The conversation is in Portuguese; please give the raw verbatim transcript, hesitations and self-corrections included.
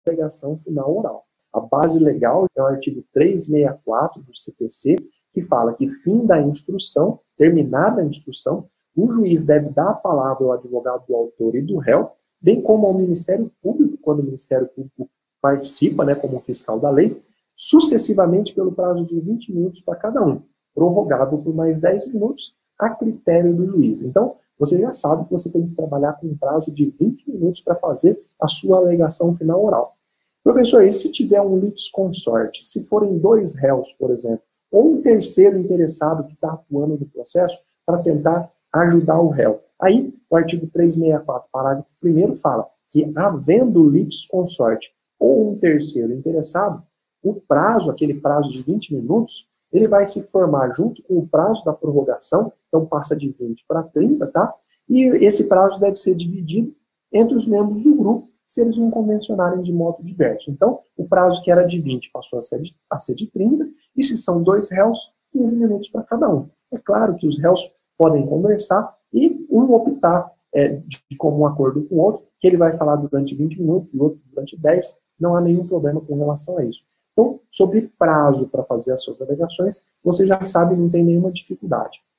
alegação final oral. A base legal é o artigo trezentos e sessenta e quatro do C P C, que fala que fim da instrução, terminada a instrução, o juiz deve dar a palavra ao advogado do autor e do réu, bem como ao Ministério Público, quando o Ministério Público participa, né, como fiscal da lei, sucessivamente pelo prazo de vinte minutos para cada um, prorrogável por mais dez minutos, a critério do juiz. Então, você já sabe que você tem que trabalhar com um prazo de vinte minutos para fazer a sua alegação final oral. Professor, e se tiver um litisconsorte, se forem dois réus, por exemplo, ou um terceiro interessado que está atuando no processo para tentar ajudar o réu? Aí, o artigo trezentos e sessenta e quatro, parágrafo primeiro, fala que, havendo litisconsorte ou um terceiro interessado, o prazo, aquele prazo de vinte minutos, ele vai se formar junto com o prazo da prorrogação, então passa de vinte para trinta, tá? E esse prazo deve ser dividido entre os membros do grupo, se eles não convencionarem de modo diverso. Então, o prazo que era de vinte passou a ser de, a ser de trinta, e se são dois réus, quinze minutos para cada um. É claro que os réus podem conversar e um optar é, de, de comum acordo com o outro, que ele vai falar durante vinte minutos e o outro durante dez, não há nenhum problema com relação a isso. Então, sobre prazo para fazer as suas alegações, você já sabe, não tem nenhuma dificuldade.